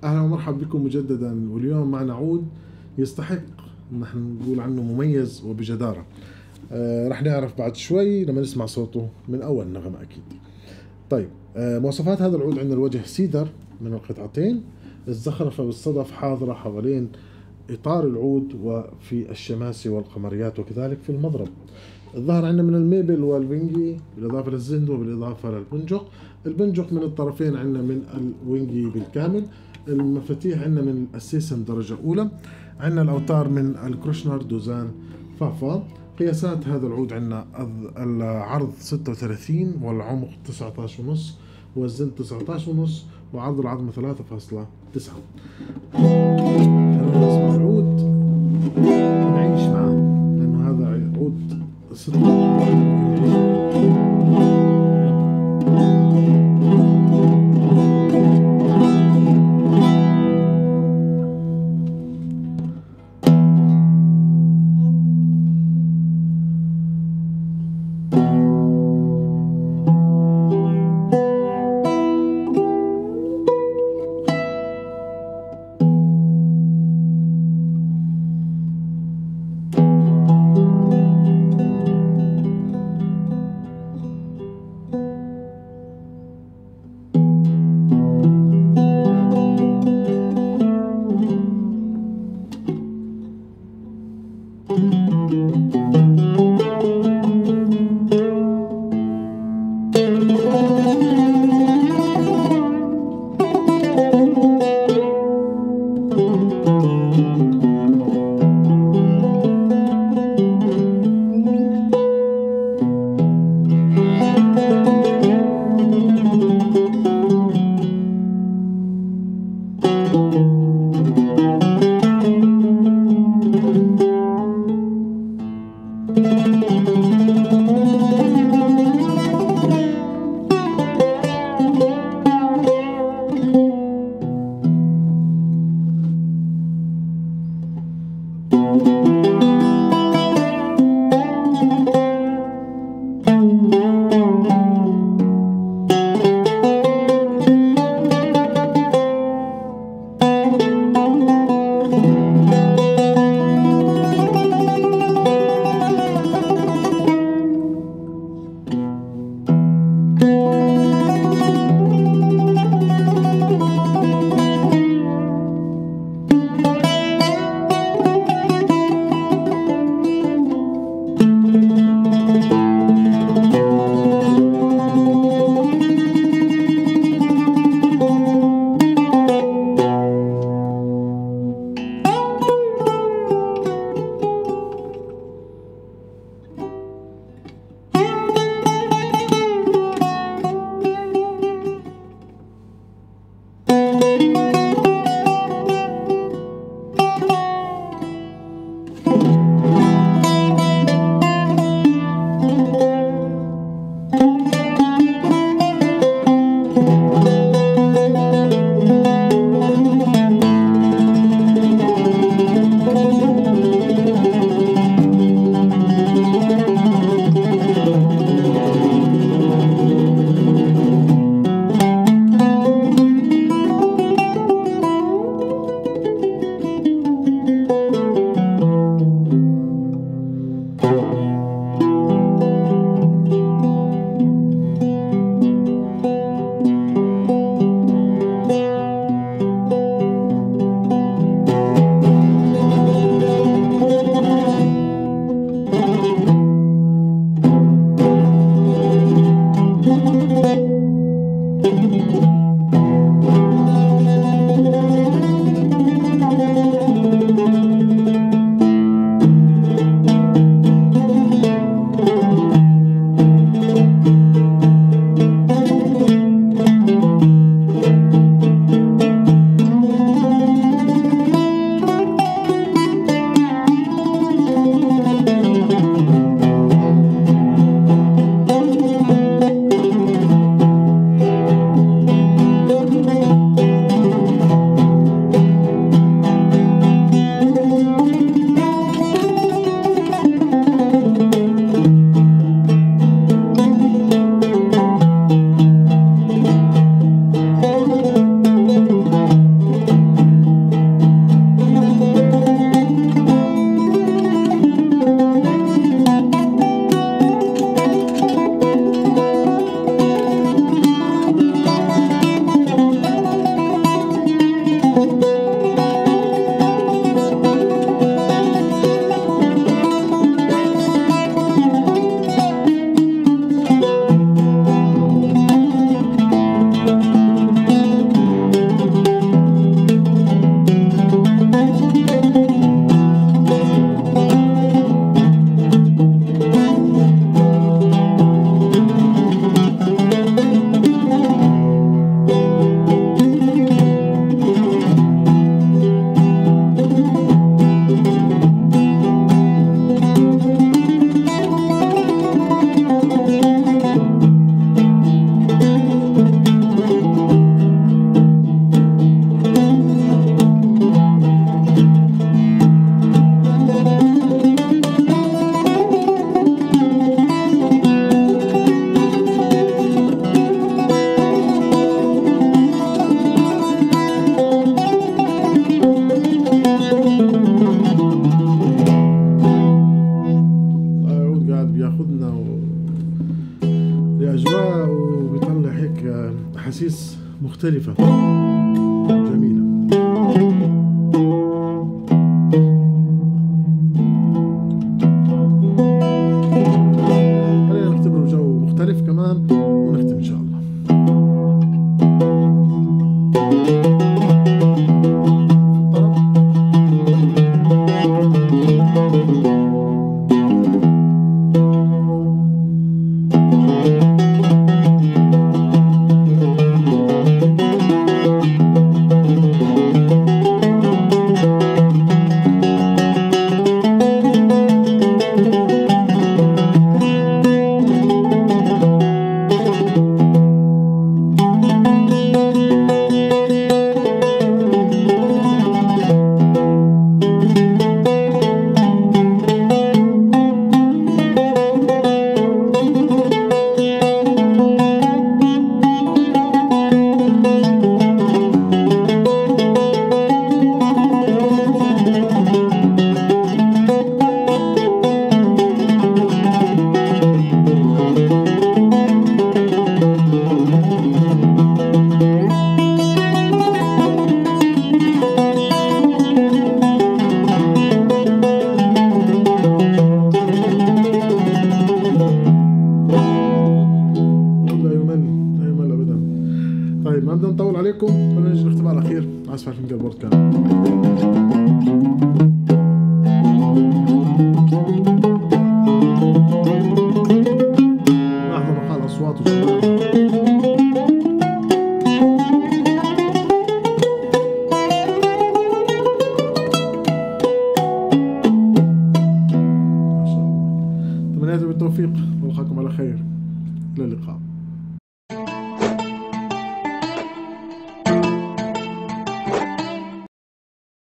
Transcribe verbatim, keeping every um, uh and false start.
أهلا ومرحبا بكم مجددا، واليوم معنا عود يستحق نحن نقول عنه مميز وبجدارة. آه رح نعرف بعد شوي لما نسمع صوته من أول نغمة أكيد. طيب، آه مواصفات هذا العود: عندنا الوجه سيدر من القطعتين، الزخرفة والصدف حاضرة حوالين إطار العود وفي الشماسي والقمريات وكذلك في المضرب. الظهر عندنا من الميبل والوينجي بالإضافة للزند وبالإضافة للبنجق. البنجق من الطرفين عندنا من الوينجي بالكامل. المفاتيح عندنا من السيسم درجة أولى. عندنا الأوتار من الكروشنر دوزان فافا. قياسات هذا العود عندنا العرض ستة وثلاثين والعمق تسعة عشر ونص والزند تسعة عشر ونص وعرض العظمة ثلاثة فاصلة تسعة. خلونا نسمع العود ونعيش معاه لأنه هذا عود ستة. اجواء وبيطلع هيك احاسيس مختلفة جميلة. خلينا نختبره جو مختلف كمان ونختم ان شاء الله. طيب ما بدنا نطول عليكم، خلينا نجي الاختبار الاخير. اسف على الفنجان بورد كان لاحظوا نقاء الاصوات وجمالها. ما شاء الله. تمنياتي بالتوفيق والقاكم على خير. الى اللقاء.